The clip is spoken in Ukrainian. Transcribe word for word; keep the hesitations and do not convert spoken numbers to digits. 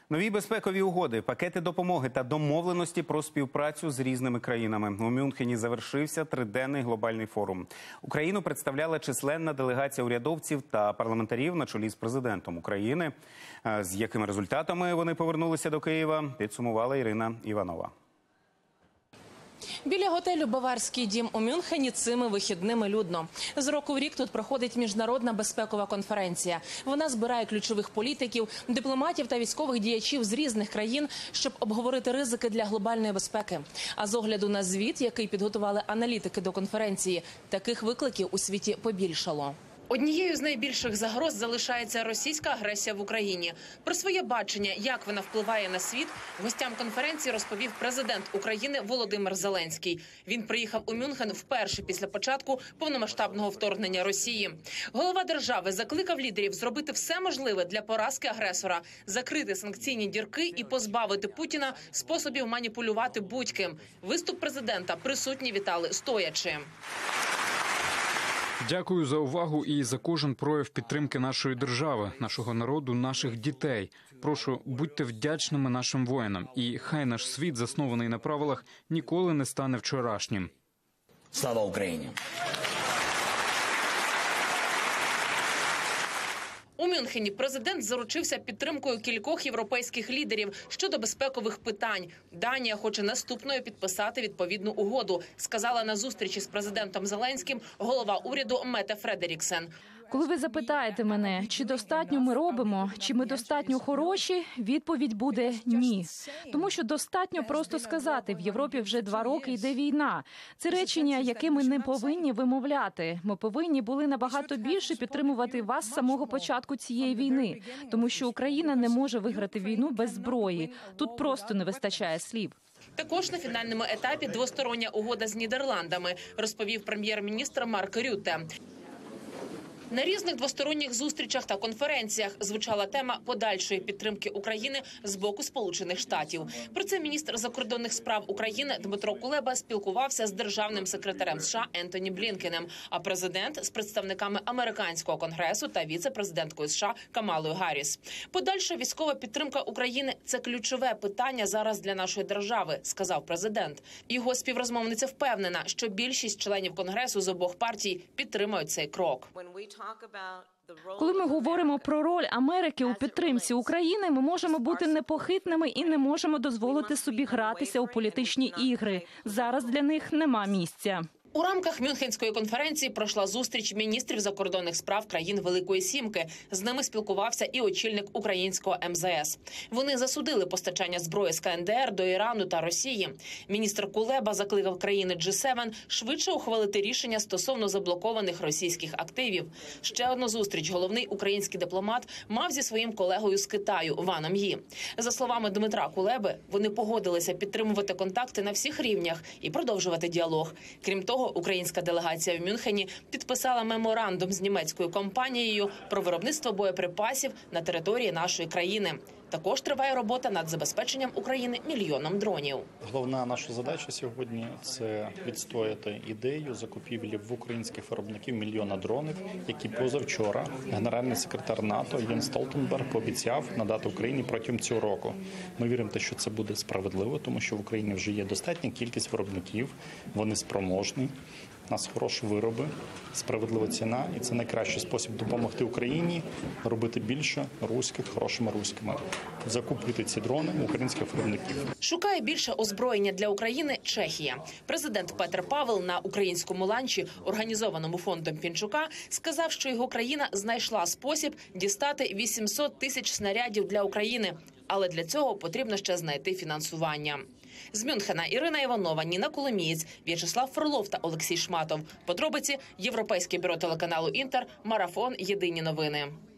Нові безпекові угоди, пакети допомоги та домовленості про співпрацю з різними країнами. У Мюнхені завершився триденний глобальний форум. Україну представляла численна делегація урядовців та парламентарів на чолі з президентом України. З якими результатами вони повернулися до Києва, підсумувала Ірина Іванова. Біля готелю «Баварський дім» у Мюнхені цими вихідними людно. З року в рік тут проходить міжнародна безпекова конференція. Вона збирає ключових політиків, дипломатів та військових діячів з різних країн, щоб обговорити ризики для глобальної безпеки. А з огляду на звіт, який підготували аналітики до конференції, таких викликів у світі побільшало. Однією з найбільших загроз залишається російська агресія в Україні. Про своє бачення, як вона впливає на світ, гостям конференції розповів президент України Володимир Зеленський. Він приїхав у Мюнхен вперше після початку повномасштабного вторгнення Росії. Голова держави закликав лідерів зробити все можливе для поразки агресора, закрити санкційні дірки і позбавити Путіна способів маніпулювати будь-ким. Виступ президента присутні вітали стоячи. Дякую за увагу і за кожен прояв підтримки нашої держави, нашого народу, наших дітей. Прошу, будьте вдячними нашим воїнам. І хай наш світ, заснований на правилах, ніколи не стане вчорашнім. Слава Україні! У Мюнхені президент заручився підтримкою кількох європейських лідерів щодо безпекових питань. Данія хоче наступною підписати відповідну угоду, сказала на зустрічі з президентом Зеленським голова уряду Мете Фредеріксен. Коли ви запитаєте мене, чи достатньо ми робимо, чи ми достатньо хороші, відповідь буде ні. Тому що достатньо просто сказати, в Європі вже два роки йде війна. Це речення, яке ми не повинні вимовляти. Ми повинні були набагато більше підтримувати вас з самого початку цієї війни. Тому що Україна не може виграти війну без зброї. Тут просто не вистачає слів. Також на фінальному етапі двостороння угода з Нідерландами, розповів прем'єр-міністр Марк Рютте. На різних двосторонніх зустрічах та конференціях звучала тема подальшої підтримки України з боку Сполучених Штатів. Про це міністр закордонних справ України Дмитро Кулеба спілкувався з державним секретарем США Ентоні Блінкеном, а президент – з представниками американського конгресу та віце-президенткою США Камалою Гарріс. Подальша військова підтримка України – це ключове питання зараз для нашої держави, сказав президент. Його співрозмовниця впевнена, що більшість членів конгресу з обох партій підтримують цей крок. Коли ми говоримо про роль Америки у підтримці України, ми можемо бути непохитними і не можемо дозволити собі гратися у політичні ігри. Зараз для них нема місця. У рамках Мюнхенської конференції пройшла зустріч міністрів закордонних справ країн Великої Сімки. З ними спілкувався і очільник українського ем зе ес. Вони засудили постачання зброї з ка ен де ер до Ірану та Росії. Міністр Кулеба закликав країни джі сім швидше ухвалити рішення стосовно заблокованих російських активів. Ще одну зустріч головний український дипломат мав зі своїм колегою з Китаю Ваном Ї. За словами Дмитра Кулеби, вони погодилися підтримувати контакти на всіх рівнях і продовжувати діалог. Крім того, українська делегація в Мюнхені підписала меморандум з німецькою компанією про виробництво боєприпасів на території нашої країни. Також триває робота над забезпеченням України мільйоном дронів. Головна наша задача сьогодні – це відстояти ідею закупівлі в українських виробників мільйона дронів, які позавчора генеральний секретар НАТО Єнс Столтенберг пообіцяв надати Україні протягом цього року. Ми віримо, що це буде справедливо, тому що в Україні вже є достатня кількість виробників, вони спроможні. У нас хороші вироби, справедлива ціна, і це найкращий спосіб допомогти Україні робити більше руських хорошими руськими. Закупити ці дрони у українських виробників. Шукає більше озброєння для України Чехія. Президент Петр Павел на українському ланчі, організованому фондом Пінчука, сказав, що його країна знайшла спосіб дістати вісімсот тисяч снарядів для України. Але для цього потрібно ще знайти фінансування. З Мюнхена Ірина Іванова, Ніна Коломієць, В'ячеслав Фролов та Олексій Шматов. Подробиці – Європейське бюро телеканалу «Інтер», Марафон, Єдині новини.